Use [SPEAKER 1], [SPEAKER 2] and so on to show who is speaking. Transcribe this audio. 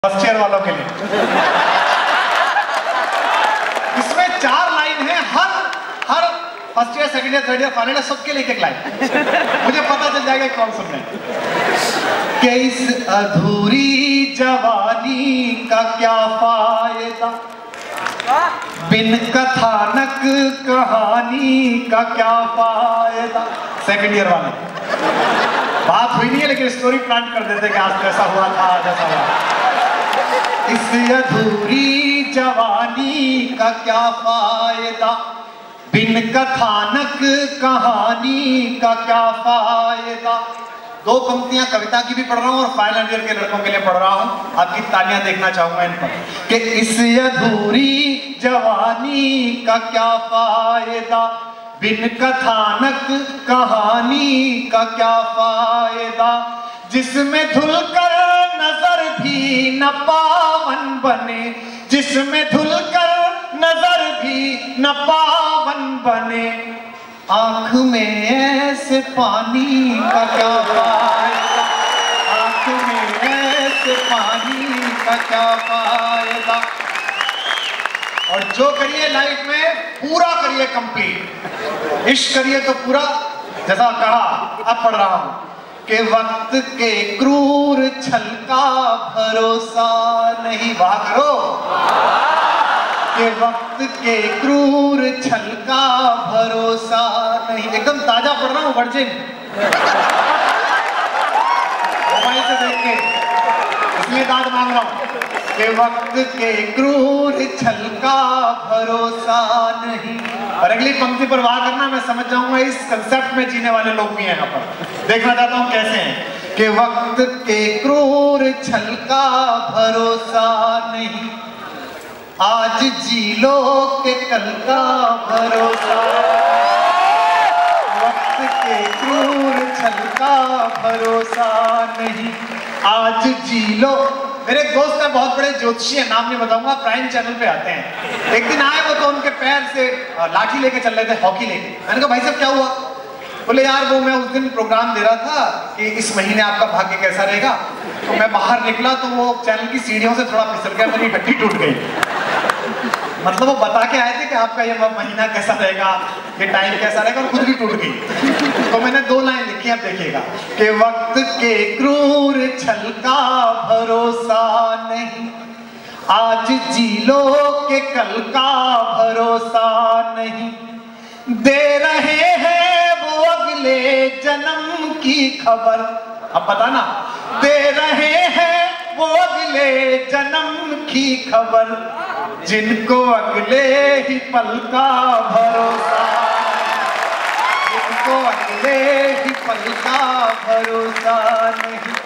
[SPEAKER 1] First year वालों के लिए इसमें 4 लाइन है। हर first year, second year, third year, final year सबके लिए एक लाइन। मुझे पता चल जाएगा कौन सुन रहे हैं। कि इस अधूरी जवानी का क्या फायदा, बिन कथानक कहानी का क्या फायदा। सेकंड ईयर वाले बात हुई नहीं है लेकिन स्टोरी प्लान कर देते कि आज कैसा हुआ था, आज ऐसा हुआ। इस अधूरी जवानी का क्या फायदा, बिन कथानक कहानी का क्या फायदा। 2 पंक्तियां कविता की भी पढ़ रहा हूं और फाइनल ईयर के लड़कों के लिए पढ़ रहा हूं। आपकी तालियां देखना चाहूंगा इन पर। कि इस अधूरी जवानी का क्या फायदा, बिन कथानक कहानी का क्या फायदा। जिसमें धुलकर नजर भी न पावन बने, जिसमें धुलकर नजर भी न पावन बने। आंख में ऐसे पानी का क्या फायदा, आंख में ऐसे पानी का क्या फायदा। और जो करिए लाइफ में पूरा करिए कंप्लीट। इश्क करिए तो पूरा, जैसा कहा अब पढ़ रहा हूं। कि वक्त के क्रूर छल का भरोसा नहीं। वाह करो। कि वक्त के क्रूर छल का भरोसा नहीं। एकदम ताजा पढ़ रहा हूं, वर्जिन मोबाइल से देख के, इसलिए दाद मांग रहा हूं। कि वक्त के क्रूर छल का भरोसा नहीं। और अगली पंक्ति पर वाह करना, मैं समझ जाऊंगा इस कंसेप्ट में जीने वाले लोग भी हैं यहाँ पर। देखना चाहता हूं कैसे हैं। कि वक्त के क्रूर छल का भरोसा नहीं, आज जी लो के कल का भरोसा। वक्त के क्रूर छल का भरोसा नहीं, आज जी लो। मेरे एक दोस्त है, बहुत बड़े ज्योतिषी है, नाम नहीं बताऊंगा, प्राइम चैनल पे आते हैं। एक दिन आए वो तो उनके पैर से लाठी लेके चल रहे थे, हॉकी लेके। मैंने कहा भाई साहब क्या हुआ? बोले यार वो मैं उस दिन प्रोग्राम दे रहा था कि इस महीने आपका भाग्य कैसा रहेगा। तो मैं बाहर निकला तो वो चैनल की सीढ़ियों से थोड़ा फिसल गया, मेरी हड्डी टूट गई। मतलब वो बता के आए थे कि आपका ये महीना कैसा रहेगा, ये टाइम कैसा रहेगा, और खुद भी टूट गई। तो मैंने 2 लाइन लिखी, अब देखिएगा। कि वक्त के क्रूर छल का भरोसा नहीं, आज जी लो के कल का भरोसा नहीं। दे रहे हैं वो अगले जन्म की खबर। अब बताना, दे रहे हैं वो अगले जन्म की खबर, जिनको अगले ही पल का भरोसा, जिनको अगले ही पल का भरोसा नहीं।